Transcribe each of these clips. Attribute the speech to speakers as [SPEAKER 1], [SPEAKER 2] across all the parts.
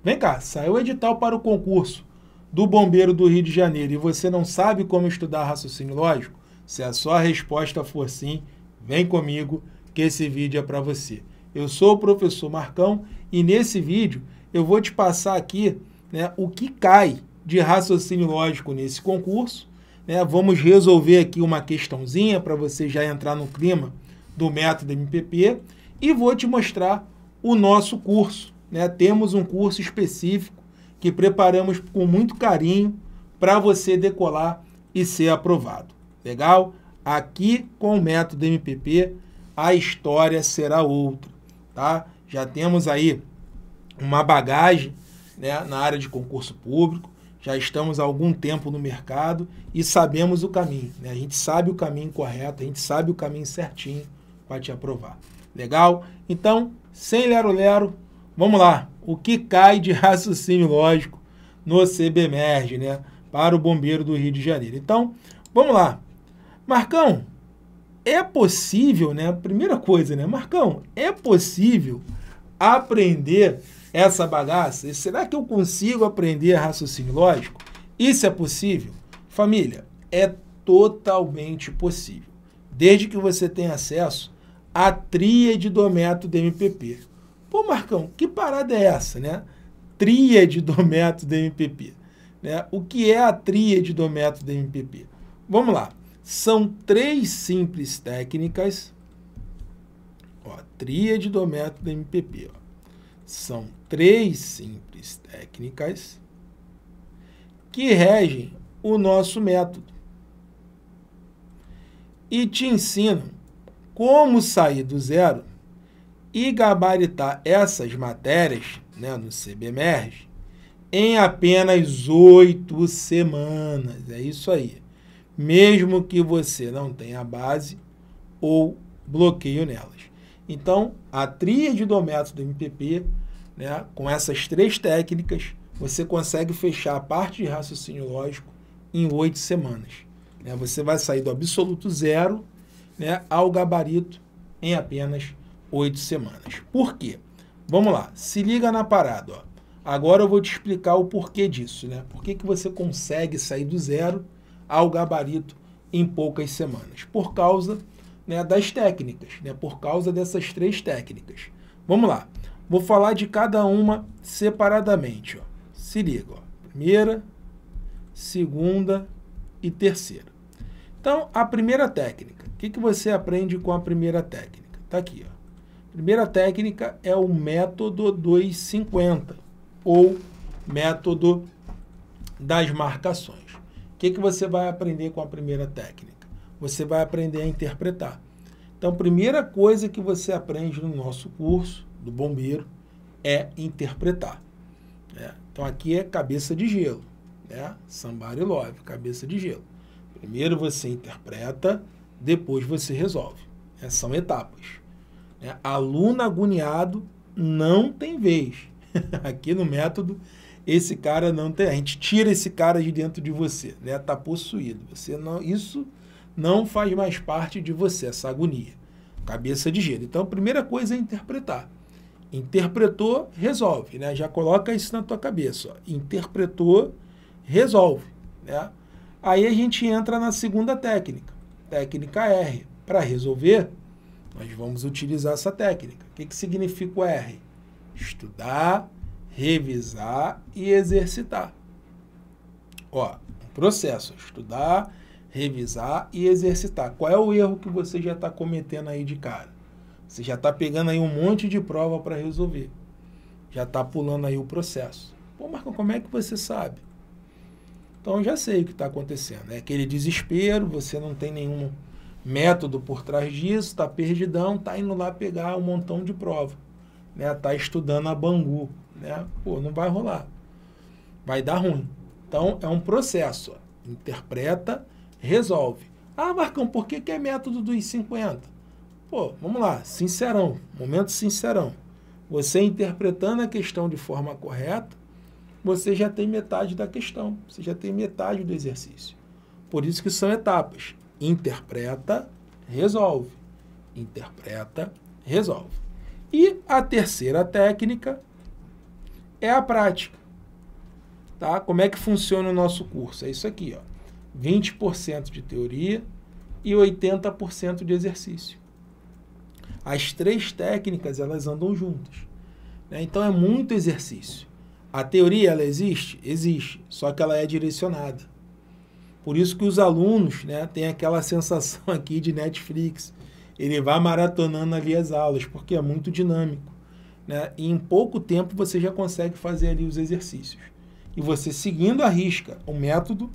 [SPEAKER 1] Vem cá, saiu o edital para o concurso do Bombeiro do Rio de Janeiro e você não sabe como estudar raciocínio lógico? Se a sua resposta for sim, vem comigo que esse vídeo é para você. Eu sou o professor Marcão e nesse vídeo eu vou te passar aqui, né, o que cai de raciocínio lógico nesse concurso. Né? Vamos resolver aqui uma questãozinha para você já entrar no clima do método MPP e vou te mostrar o nosso curso. Né? Temos um curso específico que preparamos com muito carinho para você decolar e ser aprovado. Legal? Aqui com o método MPP a história será outra. Tá? Já temos aí uma bagagem, né, na área de concurso público, já estamos há algum tempo no mercado e sabemos o caminho. Né? A gente sabe o caminho correto, a gente sabe o caminho certinho para te aprovar. Legal? Então, sem lero-lero, vamos lá. O que cai de raciocínio lógico no CBMERG, né, para o Bombeiro do Rio de Janeiro? Então, vamos lá. Marcão, é possível, né? Primeira coisa, né? Marcão, é possível aprender essa bagaça? Será que eu consigo aprender raciocínio lógico? Isso é possível? Família, é totalmente possível. Desde que você tenha acesso à tríade do método MPP. Pô, Marcão, que parada é essa, né? Tríade do método MPP. Né? O que é a tríade do método MPP? Vamos lá. São 3 simples técnicas. Ó, tríade do método MPP. Ó. São 3 simples técnicas que regem o nosso método e te ensinam como sair do zero e gabaritar essas matérias, né, no CBMERG em apenas 8 semanas. É isso aí. Mesmo que você não tenha base ou bloqueio nelas. Então, a tríade do método MPP, né, com essas 3 técnicas, você consegue fechar a parte de raciocínio lógico em 8 semanas. Né? Você vai sair do absoluto zero, né, ao gabarito em apenas 8 semanas. Por quê? Vamos lá, se liga na parada. Ó. Agora eu vou te explicar o porquê disso. Né? Por que você consegue sair do zero ao gabarito em poucas semanas? Por causa, né, das técnicas, né, por causa dessas 3 técnicas. Vamos lá, vou falar de cada uma separadamente. Ó. Se liga, ó. Primeira, segunda e terceira. Então, a primeira técnica, o que você aprende com a primeira técnica? Está aqui. Ó. Primeira técnica é o método 250, ou método das marcações. O que você vai aprender com a primeira técnica? Você vai aprender a interpretar. Então, a primeira coisa que você aprende no nosso curso do bombeiro é interpretar. Né? Então, aqui é cabeça de gelo. Né? Somebody love, cabeça de gelo. Primeiro você interpreta, depois você resolve. São etapas. Né? Aluno agoniado não tem vez. Aqui no método, esse cara não tem. A gente tira esse cara de dentro de você. Né? Tá possuído. Você não, isso não faz mais parte de você, essa agonia. Cabeça de gelo. Então, a primeira coisa é interpretar. Interpretou, resolve. Né? Já coloca isso na tua cabeça. Ó. Interpretou, resolve. Né? Aí a gente entra na segunda técnica. Técnica R. Para resolver, nós vamos utilizar essa técnica. O que significa o R? Estudar, revisar e exercitar. Ó, um processo. Estudar, revisar e exercitar. Qual é o erro que você já está cometendo aí de cara? Você já está pegando aí um monte de prova para resolver. Já está pulando aí o processo. Pô, Marcão, como é que você sabe? Então, eu já sei o que está acontecendo. É aquele desespero, você não tem nenhum método por trás disso, está perdidão, está indo lá pegar um montão de prova. Né? Está estudando a Bangu. Né? Pô, não vai rolar. Vai dar ruim. Então, é um processo. Ó. Interpreta, resolve. Ah, Marcão, por que é método dos 50? Pô, vamos lá, sincerão, momento sincerão. Você interpretando a questão de forma correta, você já tem metade da questão, você já tem metade do exercício. Por isso que são etapas. Interpreta, resolve. Interpreta, resolve. E a terceira técnica é a prática. Tá? Como é que funciona o nosso curso? É isso aqui, ó. 20% de teoria e 80% de exercício. As três técnicas, elas andam juntas, né? Então, é muito exercício. A teoria, ela existe? Existe, só que ela é direcionada. Por isso que os alunos, né, têm aquela sensação aqui de Netflix. Ele vai maratonando ali as aulas, porque é muito dinâmico, né? E em pouco tempo você já consegue fazer ali os exercícios. E você, seguindo à risca o método,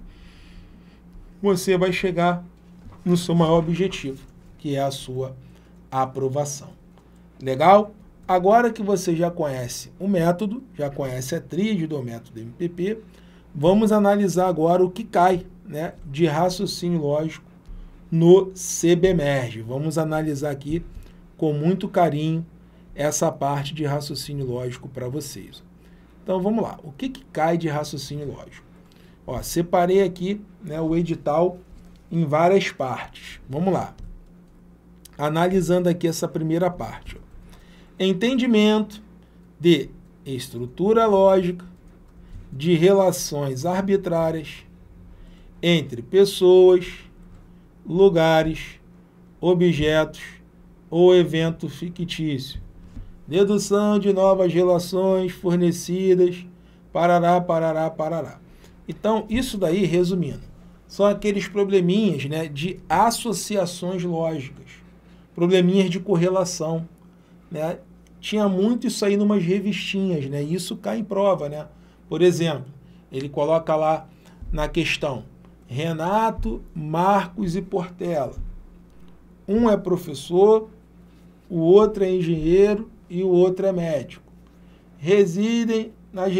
[SPEAKER 1] você vai chegar no seu maior objetivo, que é a sua aprovação. Legal? Agora que você já conhece o método, já conhece a tríade do método MPP, vamos analisar agora o que cai, né, de raciocínio lógico no CBMERG. Vamos analisar aqui com muito carinho essa parte de raciocínio lógico para vocês. Então vamos lá. O que cai de raciocínio lógico? Ó, separei aqui, né, o edital em várias partes. Vamos lá. Analisando aqui essa primeira parte. Ó. Entendimento de estrutura lógica de relações arbitrárias entre pessoas, lugares, objetos ou evento fictício. Dedução de novas relações fornecidas, parará, parará, parará. Então, isso daí, resumindo, são aqueles probleminhas, né, de associações lógicas, probleminhas de correlação, né? Tinha muito isso aí numas revistinhas, né? E isso cai em prova, né? Por exemplo, ele coloca lá na questão Renato, Marcos e Portela. Um é professor, o outro é engenheiro e o outro é médico. Residem nos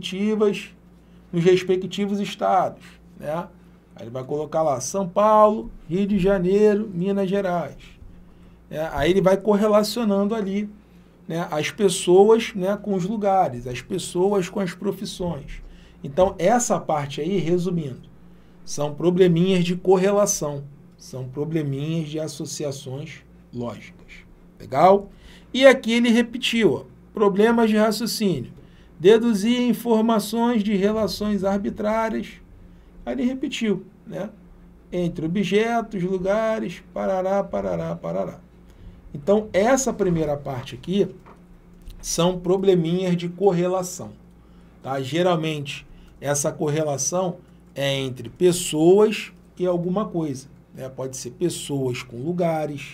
[SPEAKER 1] respectivos estados, né? Aí ele vai colocar lá São Paulo, Rio de Janeiro, Minas Gerais. Aí ele vai correlacionando ali, né, as pessoas, né, com os lugares, as pessoas com as profissões. Então, essa parte aí, resumindo, são probleminhas de correlação, são probleminhas de associações lógicas. Legal? E aqui ele repetiu, ó, problemas de raciocínio. Deduzir informações de relações arbitrárias. Aí ele repetiu, né? Entre objetos, lugares, parará, parará, parará. Então, essa primeira parte aqui são probleminhas de correlação. Tá? Geralmente, essa correlação é entre pessoas e alguma coisa, né? Pode ser pessoas com lugares,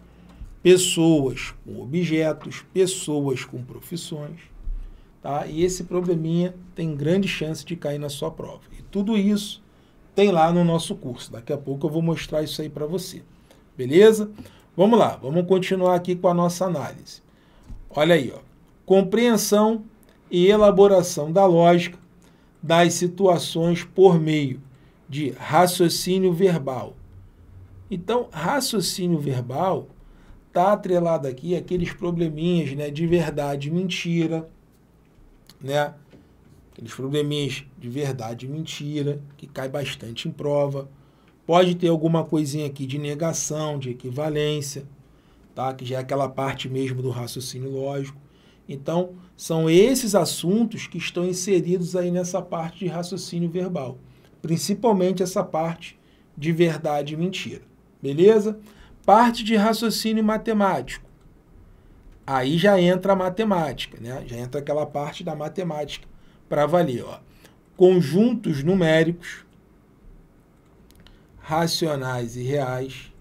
[SPEAKER 1] pessoas com objetos, pessoas com profissões. Tá? E esse probleminha tem grande chance de cair na sua prova. E tudo isso tem lá no nosso curso. Daqui a pouco eu vou mostrar isso aí para você. Beleza? Vamos lá, vamos continuar aqui com a nossa análise. Olha aí, ó. Compreensão e elaboração da lógica das situações por meio de raciocínio verbal. Então, raciocínio verbal está atrelado aqui àqueles probleminhas, né, de verdade e mentira, né? Aqueles probleminhas de verdade e mentira, que cai bastante em prova. Pode ter alguma coisinha aqui de negação, de equivalência, tá? Que já é aquela parte mesmo do raciocínio lógico. Então, são esses assuntos que estão inseridos aí nessa parte de raciocínio verbal. Principalmente essa parte de verdade e mentira. Beleza? Parte de raciocínio matemático. Aí já entra a matemática, né? Já entra aquela parte da matemática para valer, ó. Conjuntos numéricos, racionais e reais.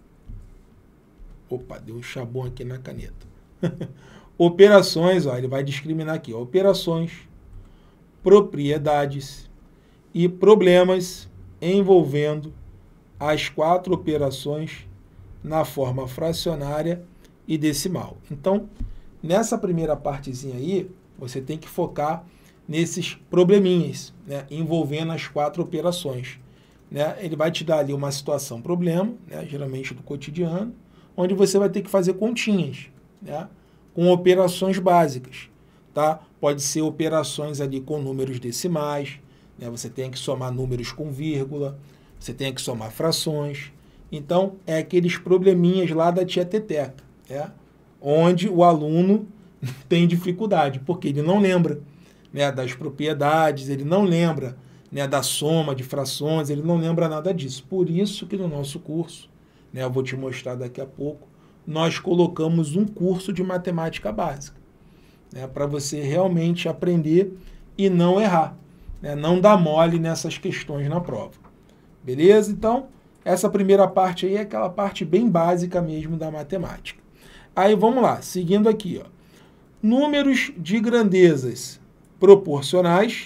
[SPEAKER 1] Opa, deu um chabum aqui na caneta. Operações, ó, ele vai discriminar aqui, ó, operações, propriedades e problemas envolvendo as 4 operações na forma fracionária e decimal. Então, nessa primeira partezinha aí, você tem que focar nesses probleminhas, né, envolvendo as 4 operações. Né? Ele vai te dar ali uma situação problema, né, geralmente do cotidiano, onde você vai ter que fazer continhas, né, com operações básicas. Tá? Pode ser operações ali com números decimais, né, você tem que somar números com vírgula, você tem que somar frações. Então, é aqueles probleminhas lá da tia Teteca, né, onde o aluno tem dificuldade, porque ele não lembra. né, das propriedades, ele não lembra, né, da soma de frações, ele não lembra nada disso. Por isso que no nosso curso, né, eu vou te mostrar daqui a pouco, nós colocamos um curso de matemática básica, né, para você realmente aprender e não errar, né, não dar mole nessas questões na prova. Beleza? Então, essa primeira parte aí é aquela parte bem básica mesmo da matemática. Aí vamos lá, seguindo aqui, ó. Números de grandezas proporcionais,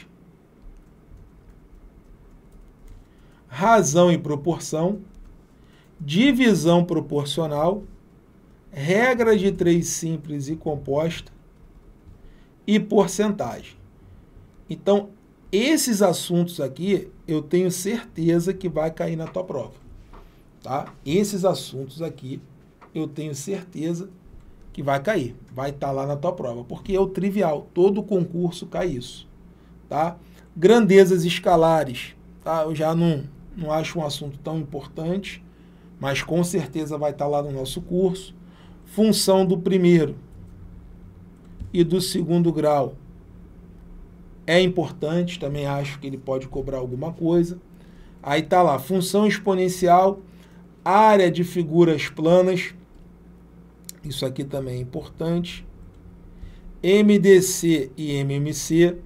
[SPEAKER 1] razão e proporção, divisão proporcional, regra de 3 simples e composta e porcentagem. Então, esses assuntos aqui, eu tenho certeza que vai cair na tua prova, tá? Esses assuntos aqui, eu tenho certeza que vai cair, vai estar lá na tua prova, porque é o trivial, todo concurso cai isso, tá? Grandezas escalares, tá? Eu já não acho um assunto tão importante, mas com certeza vai estar lá no nosso curso. Função do primeiro e do segundo grau é importante, também acho que ele pode cobrar alguma coisa. Aí tá lá, função exponencial, área de figuras planas, isso aqui também é importante. MDC e MMC,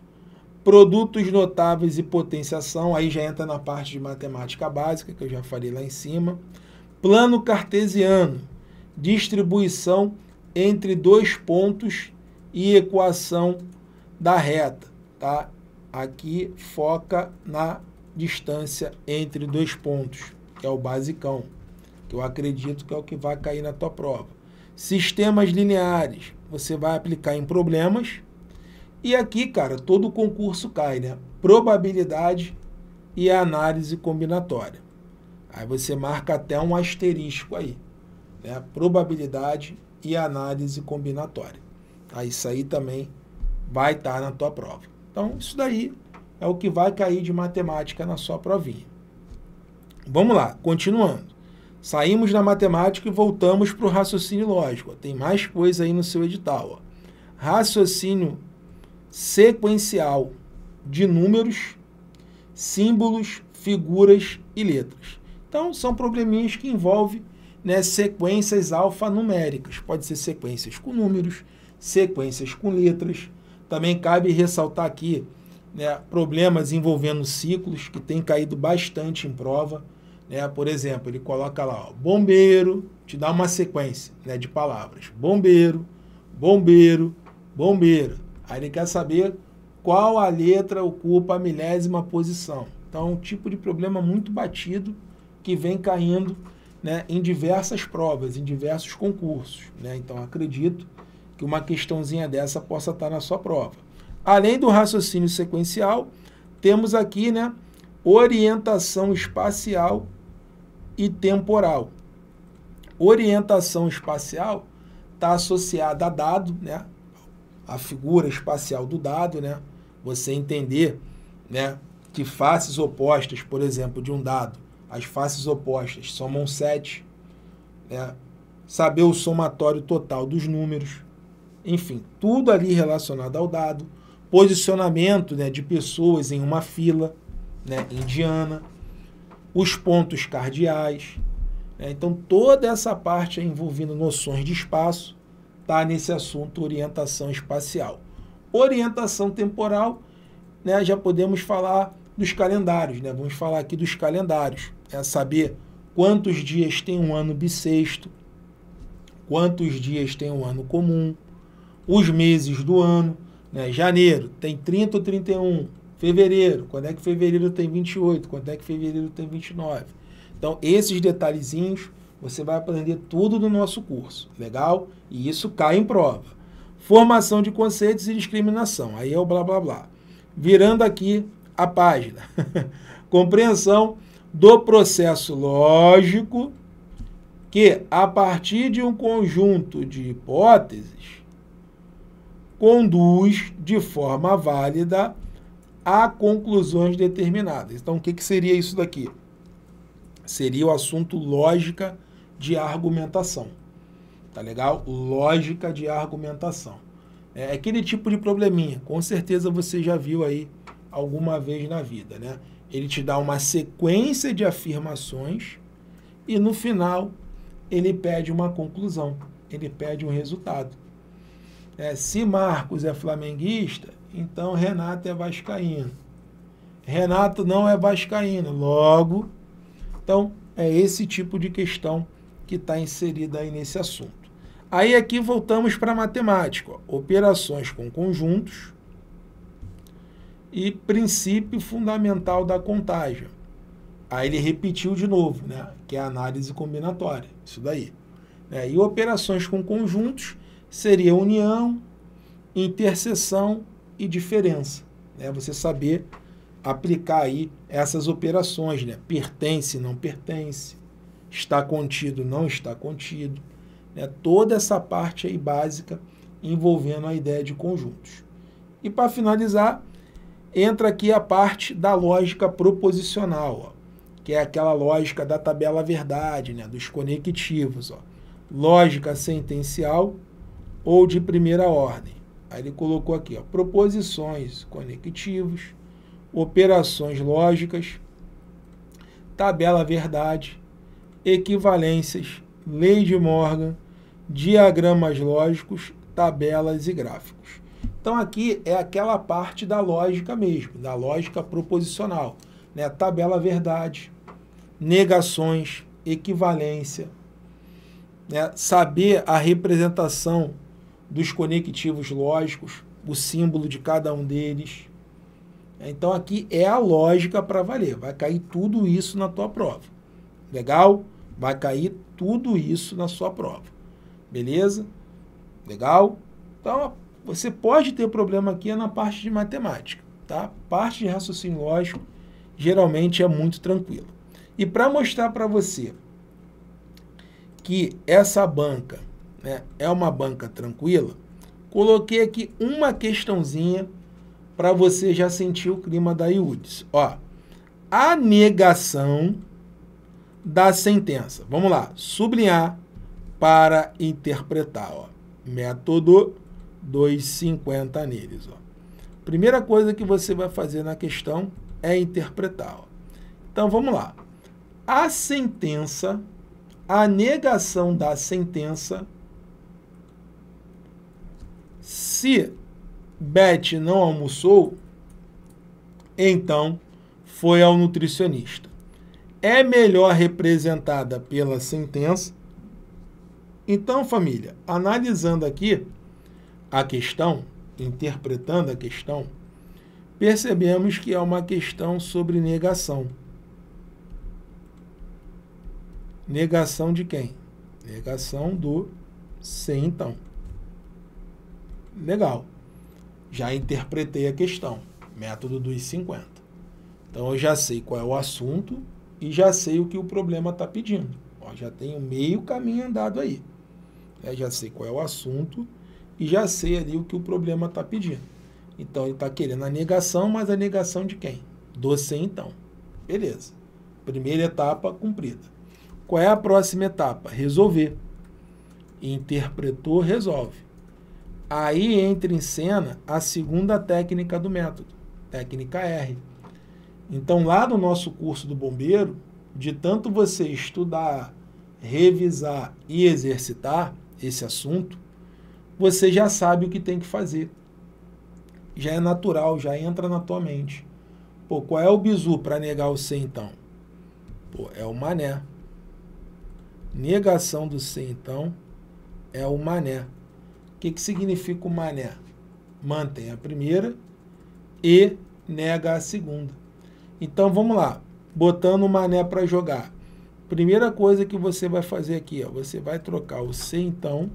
[SPEAKER 1] produtos notáveis e potenciação, aí já entra na parte de matemática básica, que eu já falei lá em cima. Plano cartesiano, distribuição entre 2 pontos e equação da reta, tá? Aqui foca na distância entre 2 pontos, que é o basicão, que eu acredito que é o que vai cair na tua prova. Sistemas lineares, você vai aplicar em problemas. E aqui, cara, todo concurso cai, né? Probabilidade e análise combinatória. Aí você marca até um asterisco aí, né? Probabilidade e análise combinatória. Aí isso aí também vai estar na tua prova. Então, isso daí é o que vai cair de matemática na sua provinha. Vamos lá, continuando. Saímos da matemática e voltamos para o raciocínio lógico. Tem mais coisa aí no seu edital. Ó. Raciocínio sequencial de números, símbolos, figuras e letras. Então, são probleminhas que envolvem, né, sequências alfanuméricas. Pode ser sequências com números, sequências com letras. Também cabe ressaltar aqui, né, problemas envolvendo ciclos, que tem caído bastante em prova. Né? Por exemplo, ele coloca lá, ó, bombeiro, te dá uma sequência, né, de palavras. Bombeiro, bombeiro, bombeira. Aí ele quer saber qual a letra ocupa a milésima posição. Então, é um tipo de problema muito batido que vem caindo, né, em diversas provas, em diversos concursos. Né? Então, acredito que uma questãozinha dessa possa estar na sua prova. Além do raciocínio sequencial, temos aqui, né, orientação espacial e temporal. Orientação espacial está associada a dado, né, a figura espacial do dado, né, você entender, né, que faces opostas, por exemplo, de um dado, as faces opostas somam 7, né, saber o somatório total dos números, enfim, tudo ali relacionado ao dado, posicionamento, né, de pessoas em uma fila, né, indiana, os pontos cardeais, né, então toda essa parte envolvendo noções de espaço está nesse assunto orientação espacial. Orientação temporal, né, já podemos falar dos calendários, né, vamos falar aqui dos calendários, é saber quantos dias tem um ano bissexto, quantos dias tem um ano comum, os meses do ano, né, janeiro tem 30 ou 31, fevereiro, quando é que fevereiro tem 28, quando é que fevereiro tem 29. Então, esses detalhezinhos você vai aprender tudo no nosso curso, legal? E isso cai em prova. Formação de conceitos e discriminação, aí é o blá blá blá. Virando aqui a página. Compreensão do processo lógico que, a partir de um conjunto de hipóteses, conduz de forma válida a conclusões determinadas. Então, o que seria isso daqui? Seria o assunto lógica de argumentação. Tá legal? Lógica de argumentação. É aquele tipo de probleminha, com certeza você já viu aí alguma vez na vida, né? Ele te dá uma sequência de afirmações e no final ele pede uma conclusão, ele pede um resultado. Se Marcos é flamenguista, então Renato é vascaíno. Renato não é vascaíno, logo... Então, é esse tipo de questão que está inserida aí nesse assunto. Aí aqui voltamos para a matemática, ó. Operações com conjuntos e princípio fundamental da contagem. Aí ele repetiu de novo, né? Que é a análise combinatória, isso daí. E operações com conjuntos seria união, interseção e diferença. Você saber aplicar aí essas operações, né? Pertence, não pertence, está contido, não está contido. Toda essa parte aí básica envolvendo a ideia de conjuntos. E para finalizar, entra aqui a parte da lógica proposicional, ó, que é aquela lógica da tabela verdade, né, dos conectivos. Ó. Lógica sentencial ou de primeira ordem. Aí ele colocou aqui, ó, proposições, conectivos, operações lógicas, tabela verdade, equivalências, lei de Morgan, diagramas lógicos, tabelas e gráficos. Então aqui é aquela parte da lógica mesmo, da lógica proposicional, né? Tabela verdade, negações, equivalência, né? Saber a representação dos conectivos lógicos, o símbolo de cada um deles. Então aqui é a lógica para valer, vai cair tudo isso na tua prova. Legal? Vai cair tudo isso na sua prova. Beleza? Legal? Então, você pode ter problema aqui na parte de matemática, tá? Parte de raciocínio lógico, geralmente é muito tranquila. E para mostrar para você que essa banca, né, é uma banca tranquila, coloquei aqui uma questãozinha para você já sentir o clima da IUDS. Ó, a negação da sentença. Vamos lá, sublinhar para interpretar. Ó. Método 250 neles. Ó. Primeira coisa que você vai fazer na questão é interpretar. Ó. Então, vamos lá. A sentença, a negação da sentença, se Beth não almoçou, então foi ao nutricionista. É melhor representada pela sentença. Então, família, analisando aqui a questão, interpretando a questão, percebemos que é uma questão sobre negação. Negação de quem? Negação do se então. Legal. Já interpretei a questão. Método dos 50. Então, eu já sei qual é o assunto e já sei o que o problema está pedindo. Ó, já tenho meio caminho andado aí. Já sei qual é o assunto e já sei ali o que o problema está pedindo. Então, ele está querendo a negação, mas a negação de quem? Do se então. Beleza. Primeira etapa cumprida. Qual é a próxima etapa? Resolver. Interpretou, resolve. Aí entra em cena a segunda técnica do método, técnica R. Então, lá no nosso curso do bombeiro, de tanto você estudar, revisar e exercitar esse assunto, você já sabe o que tem que fazer. Já é natural, já entra na tua mente. Pô, qual é o bizu para negar o se então? Pô, é o mané. Negação do se então é o mané. O que significa o mané? Mantém a primeira e nega a segunda. Então, vamos lá. Botando o mané para jogar. Primeira coisa que você vai fazer aqui, ó, você vai trocar o se então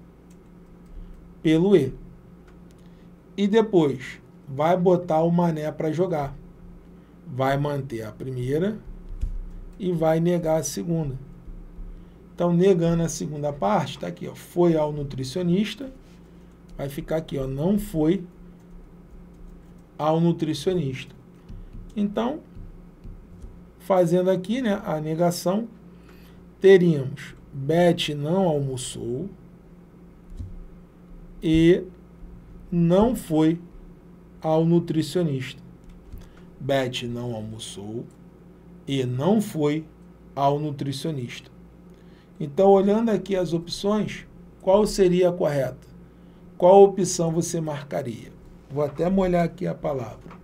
[SPEAKER 1] pelo e. E depois, vai botar o mané para jogar. Vai manter a primeira e vai negar a segunda. Então, negando a segunda parte, está aqui, ó, foi ao nutricionista, vai ficar aqui, ó, não foi ao nutricionista. Então, fazendo aqui, né, a negação, teríamos Beth não almoçou e não foi ao nutricionista. Beth não almoçou e não foi ao nutricionista. Então, olhando aqui as opções, qual seria a correta? Qual opção você marcaria? Vou até molhar aqui a palavra.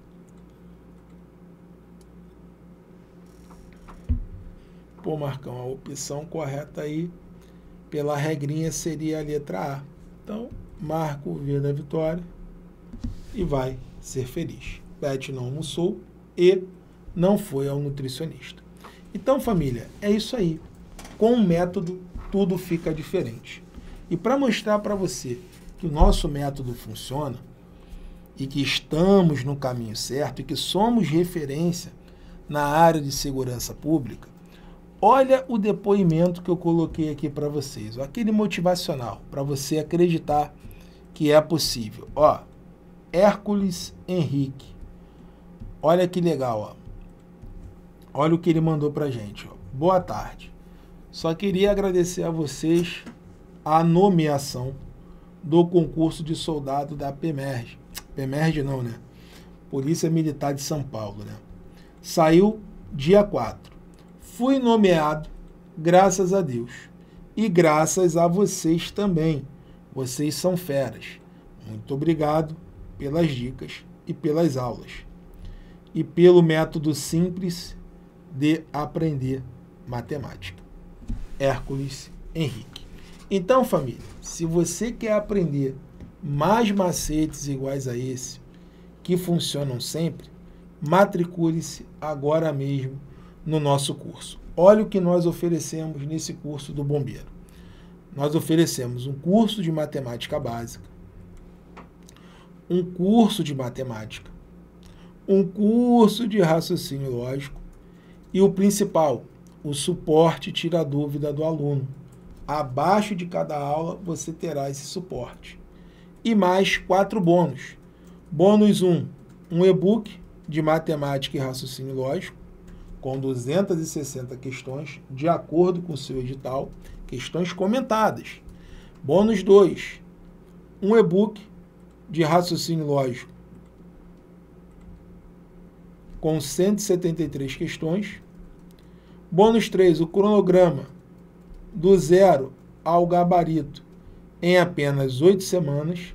[SPEAKER 1] Pô, Marcão, a opção correta aí, pela regrinha, seria a letra A. Então, marca o V da vitória e vai ser feliz. Beth não almoçou e não foi ao nutricionista. Então, família, é isso aí. Com o método, tudo fica diferente. E para mostrar para você que o nosso método funciona e que estamos no caminho certo e que somos referência na área de segurança pública, olha o depoimento que eu coloquei aqui para vocês, aquele motivacional, para você acreditar que é possível. Ó, Hércules Henrique, olha que legal, ó. Olha o que ele mandou para a gente. Ó. Boa tarde. Só queria agradecer a vocês a nomeação do concurso de soldado da PEMERG. PEMERG não, né? Polícia Militar de São Paulo, né? Saiu dia 4. Fui nomeado, graças a Deus. E graças a vocês também. Vocês são feras. Muito obrigado pelas dicas e pelas aulas. E pelo método simples de aprender matemática. Hércules Henrique. Então, família, se você quer aprender mais macetes iguais a esse, que funcionam sempre, matricule-se agora mesmo no nosso curso. Olha o que nós oferecemos nesse curso do bombeiro. Nós oferecemos um curso de matemática básica, um curso de matemática, um curso de raciocínio lógico e o principal, o suporte tira a dúvida do aluno. Abaixo de cada aula você terá esse suporte. E mais 4 bônus. Bônus 1, um e-book de matemática e raciocínio lógico, com 260 questões, de acordo com o seu edital, questões comentadas. Bônus 2, um e-book de raciocínio lógico, com 173 questões. Bônus 3, o cronograma do zero ao gabarito em apenas 8 semanas.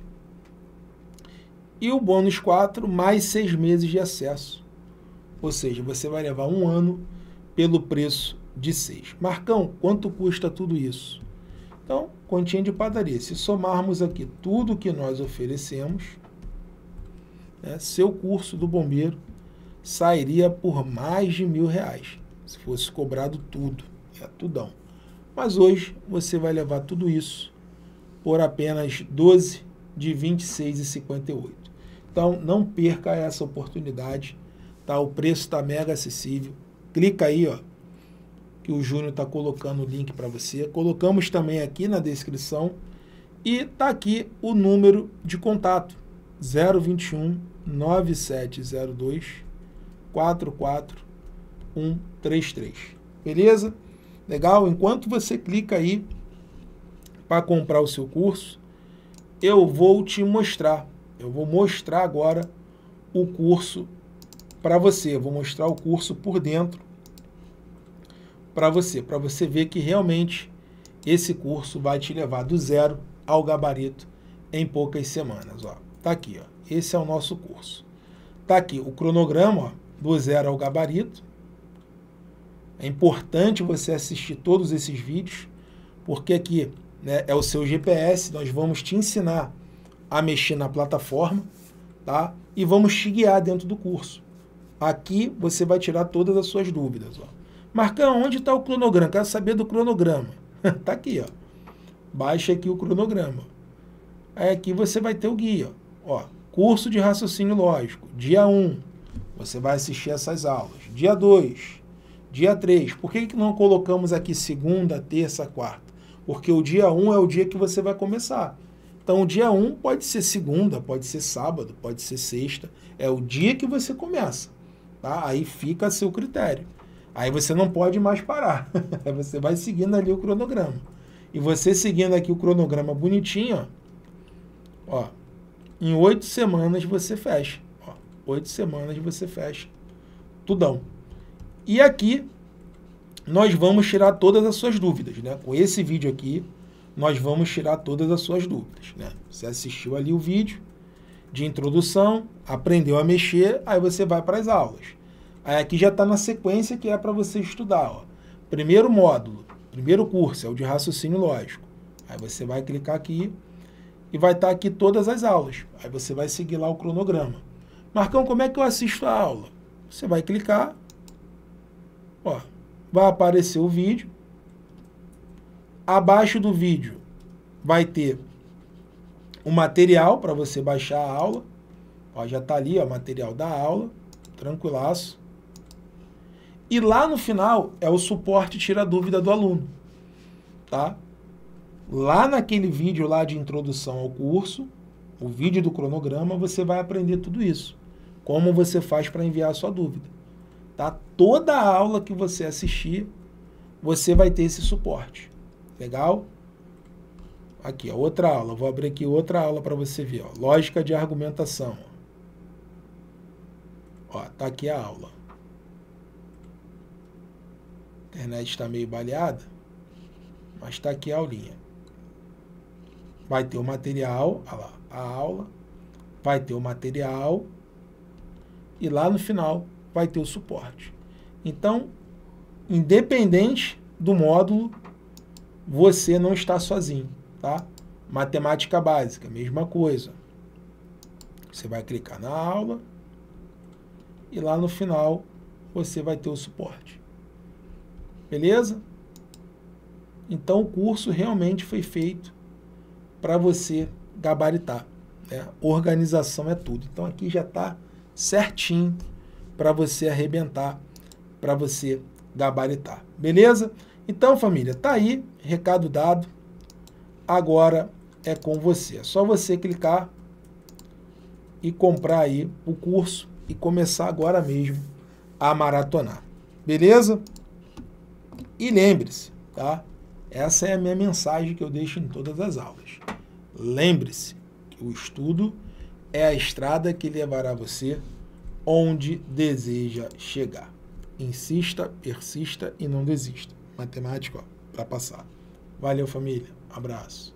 [SPEAKER 1] E o bônus 4, mais 6 meses de acesso. Ou seja, você vai levar 1 ano pelo preço de 6. Marcão, quanto custa tudo isso? Então, continha de padaria. Se somarmos aqui tudo que nós oferecemos, né, seu curso do bombeiro sairia por mais de R$1.000, se fosse cobrado tudo, tudão. Mas hoje você vai levar tudo isso por apenas 12 de R$ 26,58. Então, não perca essa oportunidade, tá? O preço está mega acessível. Clica aí, ó, que o Júnior está colocando o link para você. Colocamos também aqui na descrição. E está aqui o número de contato, 021 9702 44133. Beleza? Legal? Enquanto você clica aí para comprar o seu curso, eu vou te mostrar. Eu vou mostrar agora o curso para você. Eu vou mostrar o curso por dentro para você ver que realmente esse curso vai te levar do zero ao gabarito em poucas semanas. Ó. Tá aqui, ó. Esse é o nosso curso. Tá aqui o cronograma, ó, do zero ao gabarito. É importante você assistir todos esses vídeos, porque aqui, né, é o seu GPS, nós vamos te ensinar a mexer na plataforma, tá? E vamos te guiar dentro do curso. Aqui você vai tirar todas as suas dúvidas. Ó. Marcão, onde está o cronograma? Quero saber do cronograma. Tá aqui, ó. Baixa aqui o cronograma. Aí aqui você vai ter o guia. Ó, curso de raciocínio lógico. Dia 1, você vai assistir essas aulas. Dia 2, dia 3. Por que não colocamos aqui segunda, terça, quarta? Porque o dia 1 é o dia que você vai começar. Então, o dia 1 pode ser segunda, pode ser sábado, pode ser sexta. É o dia que você começa. Tá? Aí fica a seu critério. Aí você não pode mais parar. Você vai seguindo ali o cronograma. E você seguindo aqui o cronograma bonitinho, ó, em 8 semanas você fecha. Ó, 8 semanas você fecha tudão. E aqui nós vamos tirar todas as suas dúvidas, né? Com esse vídeo aqui, nós vamos tirar todas as suas dúvidas, né? Você assistiu ali o vídeo de introdução, aprendeu a mexer, aí você vai para as aulas. Aí aqui já está na sequência que é para você estudar, ó. Primeiro módulo, primeiro curso é o de raciocínio lógico. Aí você vai clicar aqui e vai estar aqui todas as aulas. Aí você vai seguir lá o cronograma. Marcão, como é que eu assisto a aula? Você vai clicar, ó, vai aparecer o vídeo. Abaixo do vídeo vai ter o material para você baixar a aula. Ó, já está ali, ó, material da aula, tranquilaço. E lá no final é o suporte tira dúvida do aluno, tá? Lá naquele vídeo lá de introdução ao curso, o vídeo do cronograma, você vai aprender tudo isso. Como você faz para enviar a sua dúvida, tá? Toda a aula que você assistir, você vai ter esse suporte. Legal? Aqui, ó, outra aula. Vou abrir aqui outra aula para você ver. Ó. Lógica de argumentação. Ó, tá aqui a aula. A internet está meio baleada, mas está aqui a aulinha. Vai ter o material, olha lá, a aula, vai ter o material e lá no final vai ter o suporte. Então, independente do módulo, você não está sozinho, tá? Matemática básica, mesma coisa. Você vai clicar na aula e lá no final você vai ter o suporte. Beleza? Então o curso realmente foi feito para você gabaritar, né? Organização é tudo. Então aqui já está certinho para você arrebentar, para você gabaritar. Beleza? Então, família, tá aí, recado dado. Agora é com você. É só você clicar e comprar aí o curso e começar agora mesmo a maratonar. Beleza? E lembre-se, tá? Essa é a minha mensagem que eu deixo em todas as aulas. Lembre-se que o estudo é a estrada que levará você onde deseja chegar. Insista, persista e não desista. Matemática, para passar. Valeu, família. Abraço.